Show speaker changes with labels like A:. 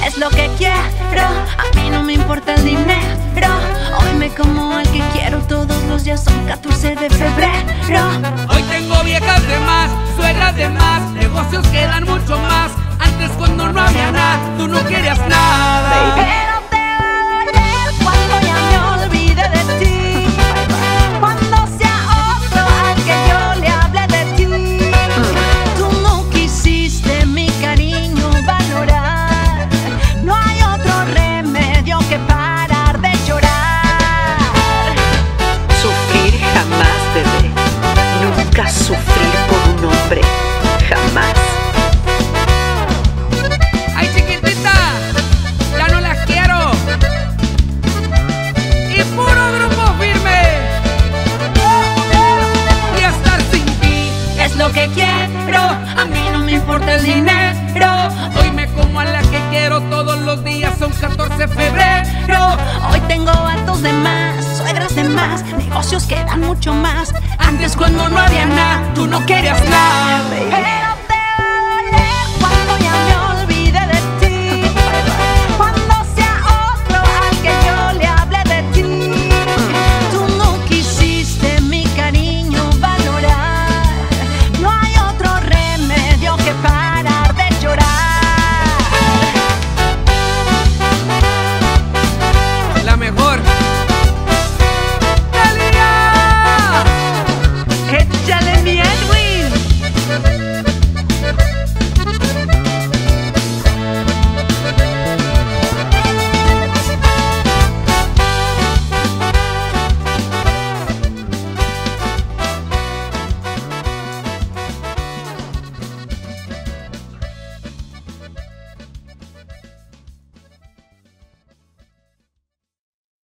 A: es lo que quiero. A mí no me importa el dinero. Hoy me como el que quiero todos los días. Son 14 de febrero.
B: Hoy tengo viejas de más, suegras de más, negocios que dan mucho más. Antes cuando no había nada, tú no querías nada.
A: Pero te va a doler cuando ya me olvide de ti, cuando sea otro al que yo le hable de ti. Tú no quisiste mi cariño valorar. No hay otro remedio que parar de llorar.
C: Sufrir jamás, bebé. Nunca sufrir por un hombre. Jamás.
B: Ay, chiquitita, ya no las quiero. Y puro grupo firme. Y estar sin ti
A: Es lo que quiero, a mí no me importa el dinero.
B: Hoy me como a la que quiero todos los días. Son 14 de febrero.
A: Hoy tengo vatos de más, suegras de más, negocios que dan mucho más. Antes cuando no había nada, tú no querías nada. Pero